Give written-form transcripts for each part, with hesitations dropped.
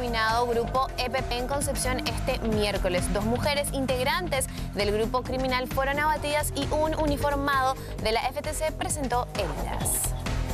denominado Grupo EPP en Concepción este miércoles. 2 mujeres integrantes del grupo criminal fueron abatidas y un uniformado de la FTC presentó heridas.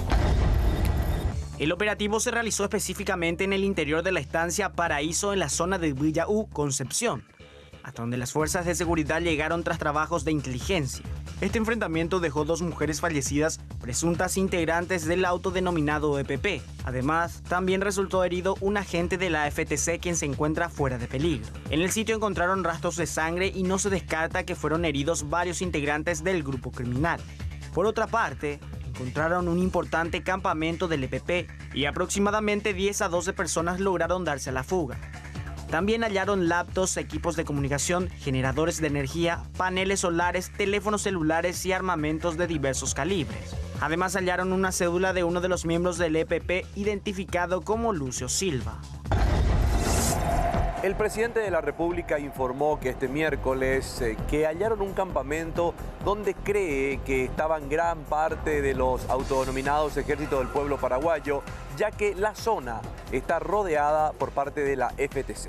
El operativo se realizó específicamente en el interior de la estancia Paraíso en la zona de Villaú, Concepción, hasta donde las fuerzas de seguridad llegaron tras trabajos de inteligencia. Este enfrentamiento dejó 2 mujeres fallecidas, presuntas integrantes del autodenominado EPP. Además, también resultó herido un agente de la FTC quien se encuentra fuera de peligro. En el sitio encontraron rastros de sangre y no se descarta que fueron heridos varios integrantes del grupo criminal. Por otra parte, encontraron un importante campamento del EPP y aproximadamente 10 a 12 personas lograron darse a la fuga. También hallaron laptops, equipos de comunicación, generadores de energía, paneles solares, teléfonos celulares y armamentos de diversos calibres. Además hallaron una cédula de uno de los miembros del EPP identificado como Lucio Silva. El presidente de la República informó que este miércoles que hallaron un campamento donde cree que estaban gran parte de los autodenominados Ejército del Pueblo Paraguayo, ya que la zona está rodeada por parte de la FTC.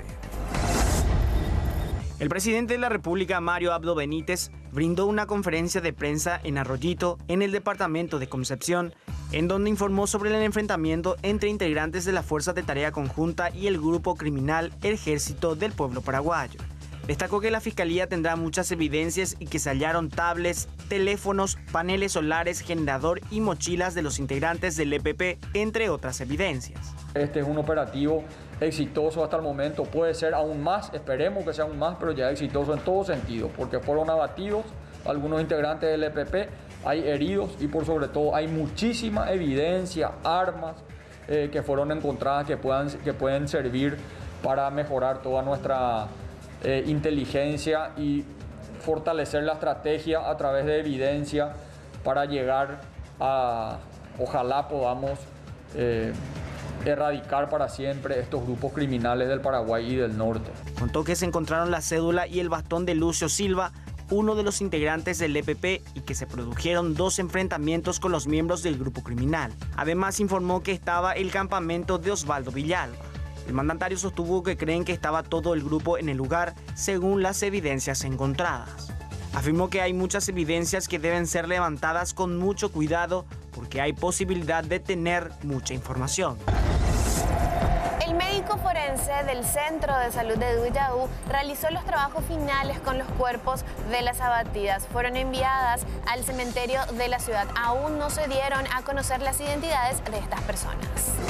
El presidente de la República, Mario Abdo Benítez, brindó una conferencia de prensa en Arroyito, en el departamento de Concepción, en donde informó sobre el enfrentamiento entre integrantes de la Fuerza de Tarea Conjunta y el grupo criminal Ejército del Pueblo Paraguayo. Destacó que la Fiscalía tendrá muchas evidencias y que se hallaron tablets, teléfonos, paneles solares, generador y mochilas de los integrantes del EPP, entre otras evidencias. Este es un operativo exitoso hasta el momento, puede ser aún más, esperemos que sea aún más, pero ya exitoso en todo sentido, porque fueron abatidos algunos integrantes del EPP, hay heridos y por sobre todo hay muchísima evidencia, armas que fueron encontradas que pueden servir para mejorar toda nuestra inteligencia y fortalecer la estrategia a través de evidencia para llegar a, ojalá podamos erradicar para siempre estos grupos criminales del Paraguay y del norte. Contó que se encontraron la cédula y el bastón de Lucio Silva, uno de los integrantes del EPP, y que se produjeron 2 enfrentamientos con los miembros del grupo criminal. Además informó que estaba el campamento de Osvaldo Villalba. El mandatario sostuvo que creen que estaba todo el grupo en el lugar según las evidencias encontradas. Afirmó que hay muchas evidencias que deben ser levantadas con mucho cuidado porque hay posibilidad de tener mucha información. El médico forense del Centro de Salud de Villaú realizó los trabajos finales con los cuerpos de las abatidas. Fueron enviadas al cementerio de la ciudad. Aún no se dieron a conocer las identidades de estas personas.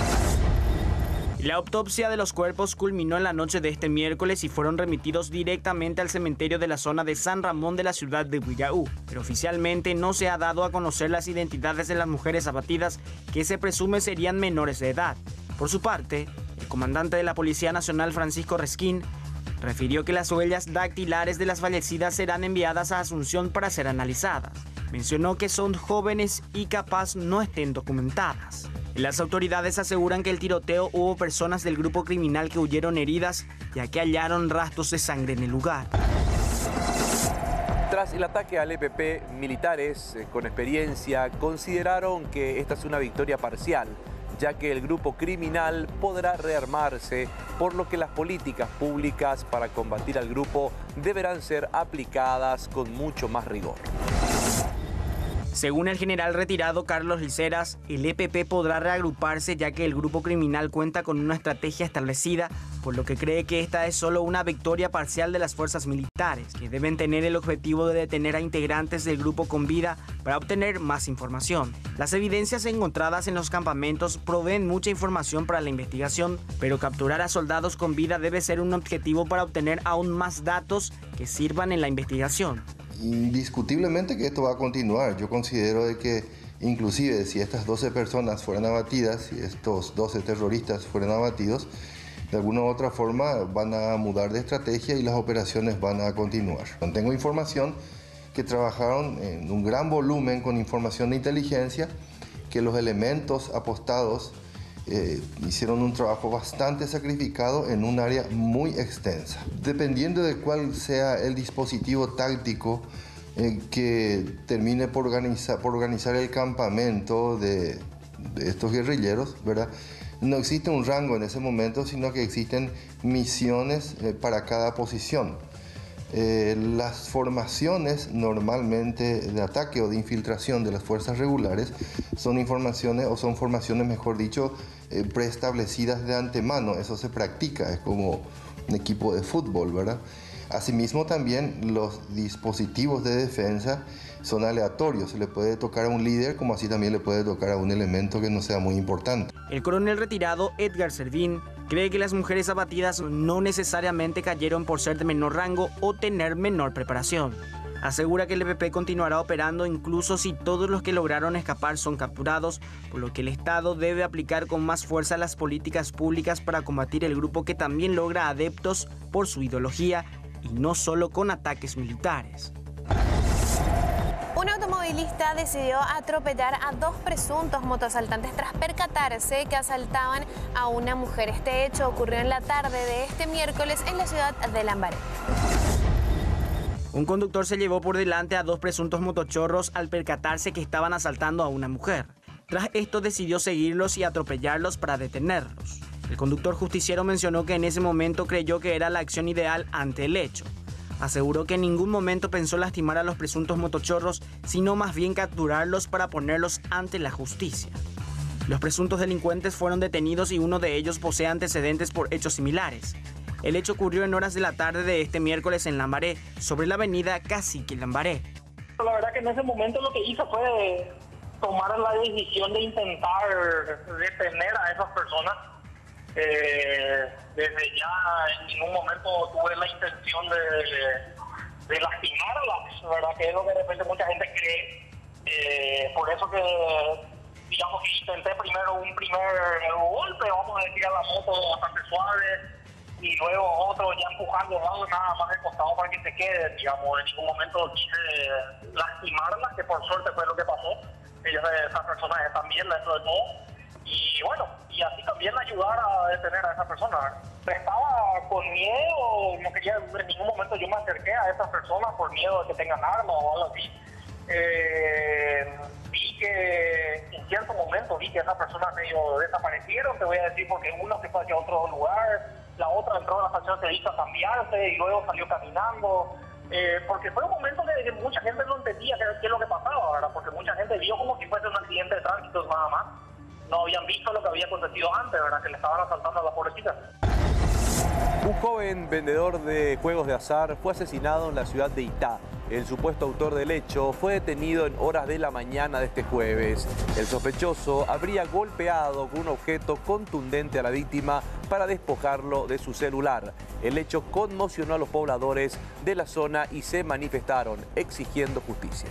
La autopsia de los cuerpos culminó en la noche de este miércoles y fueron remitidos directamente al cementerio de la zona de San Ramón de la ciudad de Villaú. Pero oficialmente no se ha dado a conocer las identidades de las mujeres abatidas, que se presume serían menores de edad. Por su parte, el comandante de la Policía Nacional, Francisco Resquín, refirió que las huellas dactilares de las fallecidas serán enviadas a Asunción para ser analizadas. Mencionó que son jóvenes y capaz no estén documentadas. Las autoridades aseguran que el tiroteo hubo personas del grupo criminal que huyeron heridas, ya que hallaron rastros de sangre en el lugar. Tras el ataque al EPP, militares con experiencia consideraron que esta es una victoria parcial, ya que el grupo criminal podrá rearmarse, por lo que las políticas públicas para combatir al grupo deberán ser aplicadas con mucho más rigor. Según el general retirado Carlos Liceras, el EPP podrá reagruparse ya que el grupo criminal cuenta con una estrategia establecida, por lo que cree que esta es solo una victoria parcial de las fuerzas militares, que deben tener el objetivo de detener a integrantes del grupo con vida para obtener más información. Las evidencias encontradas en los campamentos proveen mucha información para la investigación, pero capturar a soldados con vida debe ser un objetivo para obtener aún más datos que sirvan en la investigación. Indiscutiblemente que esto va a continuar. Yo considero de que inclusive si estas 12 personas fueran abatidas, si estos 12 terroristas fueran abatidos, de alguna u otra forma van a mudar de estrategia y las operaciones van a continuar. Tengo información que trabajaron en un gran volumen con información de inteligencia, que los elementos apostados hicieron un trabajo bastante sacrificado en un área muy extensa. Dependiendo de cuál sea el dispositivo táctico que termine por organizar el campamento de estos guerrilleros, ¿verdad? no existe un rango en ese momento, sino que existen misiones para cada posición. Las formaciones normalmente de ataque o de infiltración de las fuerzas regulares son formaciones, mejor dicho, preestablecidas de antemano. Eso se practica, es como un equipo de fútbol, ¿verdad? Asimismo, también los dispositivos de defensa son aleatorios. Se le puede tocar a un líder, como así también le puede tocar a un elemento que no sea muy importante. El coronel retirado Edgar Servín cree que las mujeres abatidas no necesariamente cayeron por ser de menor rango o tener menor preparación. Asegura que el EPP continuará operando incluso si todos los que lograron escapar son capturados, por lo que el Estado debe aplicar con más fuerza las políticas públicas para combatir el grupo que también logra adeptos por su ideología y no solo con ataques militares. Un automovilista decidió atropellar a 2 presuntos motoasaltantes tras percatarse que asaltaban a una mujer. Este hecho ocurrió en la tarde de este miércoles en la ciudad de Lambaré. Un conductor se llevó por delante a 2 presuntos motochorros al percatarse que estaban asaltando a una mujer. Tras esto decidió seguirlos y atropellarlos para detenerlos. El conductor justiciero mencionó que en ese momento creyó que era la acción ideal ante el hecho. Aseguró que en ningún momento pensó lastimar a los presuntos motochorros, sino más bien capturarlos para ponerlos ante la justicia. Los presuntos delincuentes fueron detenidos y uno de ellos posee antecedentes por hechos similares. El hecho ocurrió en horas de la tarde de este miércoles en Lambaré, sobre la avenida Cacique Lambaré. La verdad que en ese momento lo que hizo fue tomar la decisión de intentar detener a esas personas. Desde ya en ningún momento tuve la intención de lastimarlas, ¿verdad? Que es lo que de repente mucha gente cree. Por eso que, digamos que intenté primero un primer golpe, vamos a decir, a la moto bastante suave, y luego otro ya empujando nada más el costado para que se quede, digamos. En ningún momento quise lastimarlas, que por suerte fue lo que pasó. Esas personas están bien dentro de todo. Y bueno, y así también ayudar a detener a esa persona. Estaba con miedo, no quería, en ningún momento yo me acerqué a esas personas por miedo de que tengan armas o algo así. Vi que en cierto momento vi que esas personas medio desaparecieron, te voy a decir, porque uno se fue hacia otro lugar, la otra entró a la estación de servicio a cambiarse y luego salió caminando. Porque fue un momento que mucha gente no entendía qué es lo que pasaba, ¿verdad? Porque mucha gente vio como si fuese un accidente de tránsito nada más. No habían visto lo que había acontecido antes, ¿verdad? Que le estaban asaltando a la pobrecita. Un joven vendedor de juegos de azar fue asesinado en la ciudad de Itá. El supuesto autor del hecho fue detenido en horas de la mañana de este jueves. El sospechoso habría golpeado con un objeto contundente a la víctima para despojarlo de su celular. El hecho conmocionó a los pobladores de la zona y se manifestaron exigiendo justicia.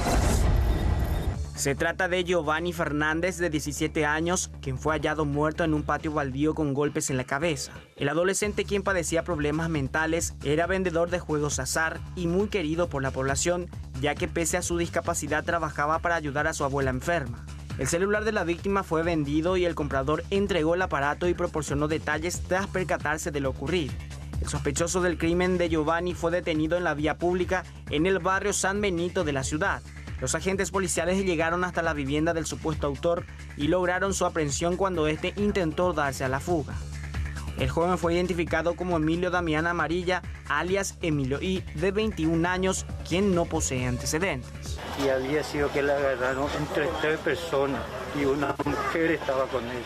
Se trata de Giovanni Fernández, de 17 años, quien fue hallado muerto en un patio baldío con golpes en la cabeza. El adolescente, quien padecía problemas mentales, era vendedor de juegos de azar y muy querido por la población, ya que pese a su discapacidad trabajaba para ayudar a su abuela enferma. El celular de la víctima fue vendido y el comprador entregó el aparato y proporcionó detalles tras percatarse de lo ocurrido. El sospechoso del crimen de Giovanni fue detenido en la vía pública en el barrio San Benito de la ciudad. Los agentes policiales llegaron hasta la vivienda del supuesto autor y lograron su aprehensión cuando este intentó darse a la fuga. El joven fue identificado como Emilio Damián Amarilla, alias Emilio I, de 21 años, quien no posee antecedentes. Y había sido que le agarraron entre 3 personas y una mujer estaba con él.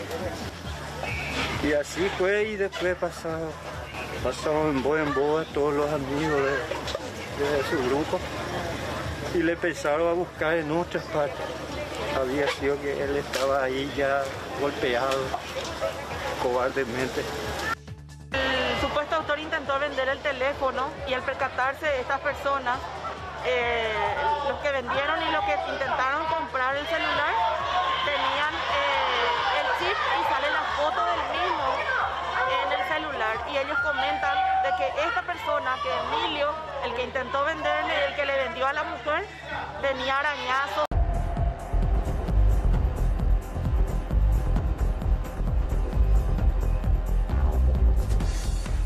Y así fue, y después pasaron en boa a todos los amigos de su grupo. Y le empezaron a buscar en otras partes. Había sido que él estaba ahí ya golpeado cobardemente. El supuesto autor intentó vender el teléfono y al percatarse de estas personas, los que vendieron y los que intentaron comprar el celular, tenían el chip y sale la foto del mismo en el celular. Y ellos comentan de que esta persona, que Emilio, el que intentó venderle, el que le vendió a la mujer, tenía arañazos.